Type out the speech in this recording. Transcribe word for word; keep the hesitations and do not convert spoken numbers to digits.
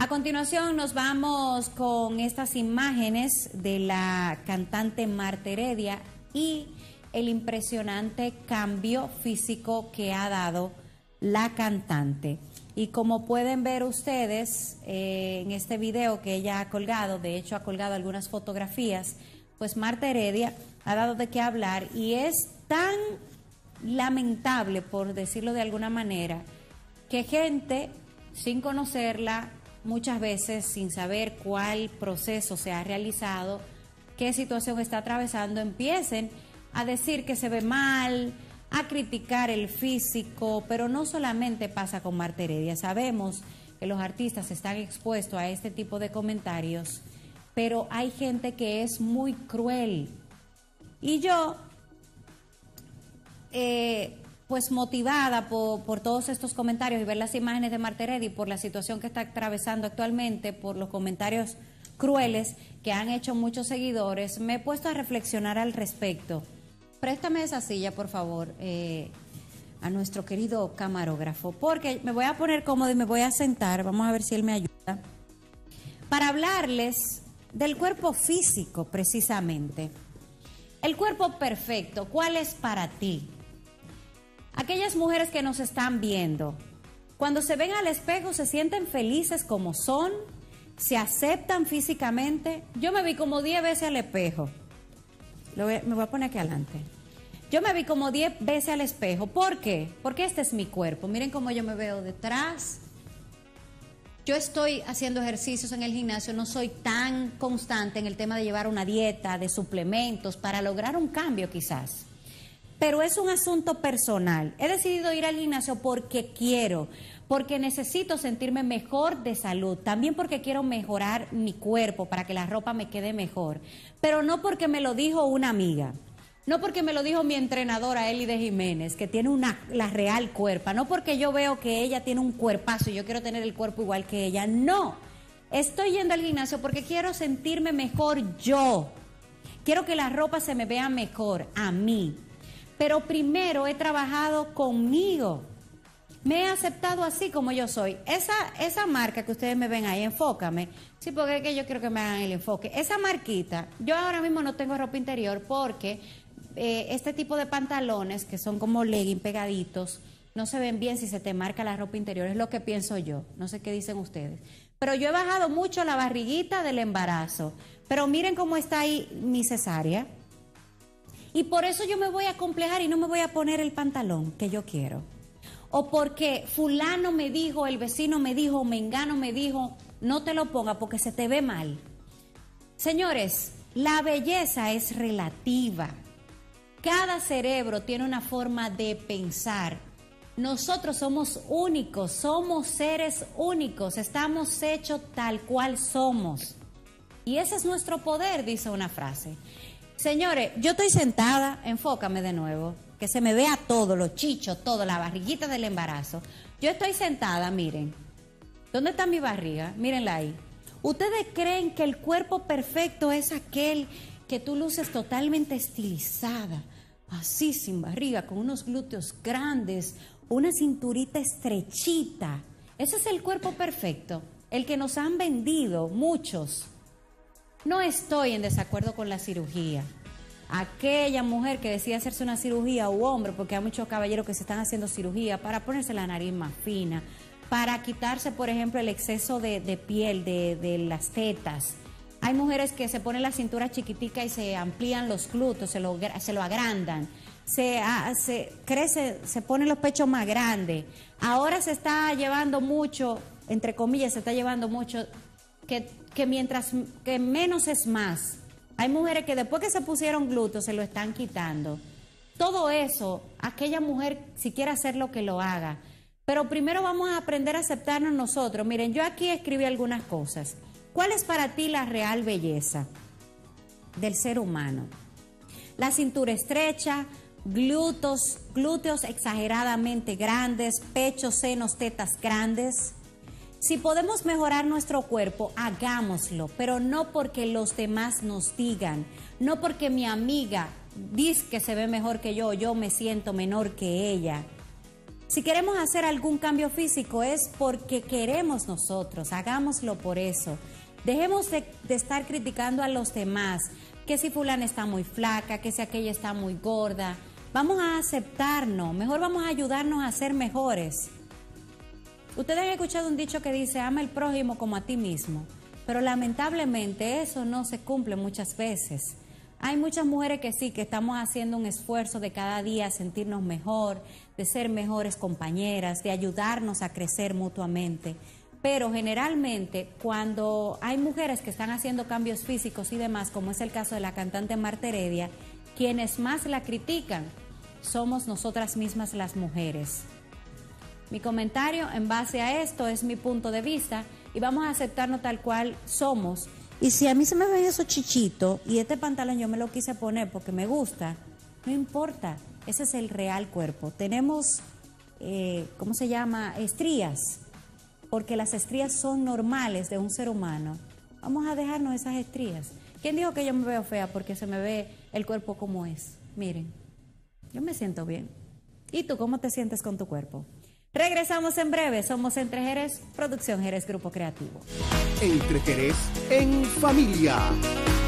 A continuación nos vamos con estas imágenes de la cantante Marta Heredia y el impresionante cambio físico que ha dado la cantante. Y como pueden ver ustedes eh, en este video que ella ha colgado, de hecho ha colgado algunas fotografías, pues Marta Heredia ha dado de qué hablar y es tan lamentable, por decirlo de alguna manera, que gente sin conocerla, muchas veces sin saber cuál proceso se ha realizado, qué situación está atravesando, empiecen a decir que se ve mal, a criticar el físico, pero no solamente pasa con Marta Heredia. Sabemos que los artistas están expuestos a este tipo de comentarios, pero hay gente que es muy cruel. Y yo, eh, pues motivada por, por todos estos comentarios y ver las imágenes de Marta Heredia y por la situación que está atravesando actualmente, por los comentarios crueles que han hecho muchos seguidores, me he puesto a reflexionar al respecto. Préstame esa silla, por favor, eh, a nuestro querido camarógrafo, porque me voy a poner cómodo y me voy a sentar, vamos a ver si él me ayuda, para hablarles del cuerpo físico, precisamente. El cuerpo perfecto, ¿cuál es para ti? Aquellas mujeres que nos están viendo, cuando se ven al espejo, se sienten felices como son, se aceptan físicamente. Yo me vi como diez veces al espejo. Lo voy, me voy a poner aquí adelante. Yo me vi como diez veces al espejo. ¿Por qué? Porque este es mi cuerpo. Miren cómo yo me veo detrás. Yo estoy haciendo ejercicios en el gimnasio, no soy tan constante en el tema de llevar una dieta, de suplementos, para lograr un cambio quizás. Pero es un asunto personal. He decidido ir al gimnasio porque quiero, porque necesito sentirme mejor de salud, también porque quiero mejorar mi cuerpo para que la ropa me quede mejor, pero no porque me lo dijo una amiga, no porque me lo dijo mi entrenadora Elide Jiménez, que tiene una, la real cuerpa, no porque yo veo que ella tiene un cuerpazo y yo quiero tener el cuerpo igual que ella, no. Estoy yendo al gimnasio porque quiero sentirme mejor yo, quiero que la ropa se me vea mejor a mí. Pero primero he trabajado conmigo, me he aceptado así como yo soy. Esa, esa marca que ustedes me ven ahí, enfócame, sí, porque es que yo quiero que me hagan el enfoque. Esa marquita, yo ahora mismo no tengo ropa interior porque eh, este tipo de pantalones que son como legging pegaditos, no se ven bien si se te marca la ropa interior, es lo que pienso yo, no sé qué dicen ustedes. Pero yo he bajado mucho la barriguita del embarazo, pero miren cómo está ahí mi cesárea. Y por eso yo me voy a complejar y no me voy a poner el pantalón que yo quiero. O porque fulano me dijo, el vecino me dijo, mengano me dijo, no te lo ponga porque se te ve mal. Señores, la belleza es relativa. Cada cerebro tiene una forma de pensar. Nosotros somos únicos, somos seres únicos, estamos hechos tal cual somos. Y ese es nuestro poder, dice una frase. Señores, yo estoy sentada, enfócame de nuevo, que se me vea todo, los chichos, todo, la barriguita del embarazo. Yo estoy sentada, miren. ¿Dónde está mi barriga? Mírenla ahí. ¿Ustedes creen que el cuerpo perfecto es aquel que tú luces totalmente estilizada, así sin barriga, con unos glúteos grandes, una cinturita estrechita? Ese es el cuerpo perfecto, el que nos han vendido muchos. No estoy en desacuerdo con la cirugía. Aquella mujer que decide hacerse una cirugía u hombre, porque hay muchos caballeros que se están haciendo cirugía para ponerse la nariz más fina, para quitarse, por ejemplo, el exceso de, de piel de, de las tetas. Hay mujeres que se ponen la cintura chiquitica y se amplían los glúteos, se lo, se lo agrandan, se, a, se crece, se ponen los pechos más grandes. Ahora se está llevando mucho, entre comillas, se está llevando mucho que, que mientras que menos es más. Hay mujeres que después que se pusieron glúteos se lo están quitando. Todo eso, aquella mujer si quiere hacer lo que lo haga. Pero primero vamos a aprender a aceptarnos nosotros. Miren, yo aquí escribí algunas cosas. ¿Cuál es para ti la real belleza del ser humano? La cintura estrecha, glúteos, glúteos exageradamente grandes, pechos, senos, tetas grandes. Si podemos mejorar nuestro cuerpo, hagámoslo, pero no porque los demás nos digan, no porque mi amiga dice que se ve mejor que yo, yo me siento menor que ella. Si queremos hacer algún cambio físico es porque queremos nosotros, hagámoslo por eso. Dejemos de, de estar criticando a los demás, que si fulana está muy flaca, que si aquella está muy gorda. Vamos a aceptarnos, mejor vamos a ayudarnos a ser mejores. Ustedes han escuchado un dicho que dice, ama al prójimo como a ti mismo, pero lamentablemente eso no se cumple muchas veces. Hay muchas mujeres que sí, que estamos haciendo un esfuerzo de cada día sentirnos mejor, de ser mejores compañeras, de ayudarnos a crecer mutuamente. Pero generalmente cuando hay mujeres que están haciendo cambios físicos y demás, como es el caso de la cantante Marta Heredia, quienes más la critican somos nosotras mismas las mujeres. Mi comentario en base a esto es mi punto de vista y vamos a aceptarnos tal cual somos. Y si a mí se me ven esos chichitos y este pantalón yo me lo quise poner porque me gusta, no importa, ese es el real cuerpo. Tenemos, eh, ¿cómo se llama? Estrías, porque las estrías son normales de un ser humano. Vamos a dejarnos esas estrías. ¿Quién dijo que yo me veo fea porque se me ve el cuerpo como es? Miren, yo me siento bien. ¿Y tú cómo te sientes con tu cuerpo? Regresamos en breve, somos Entre Jerez, Producción Jerez Grupo Creativo. Entre Jerez en familia.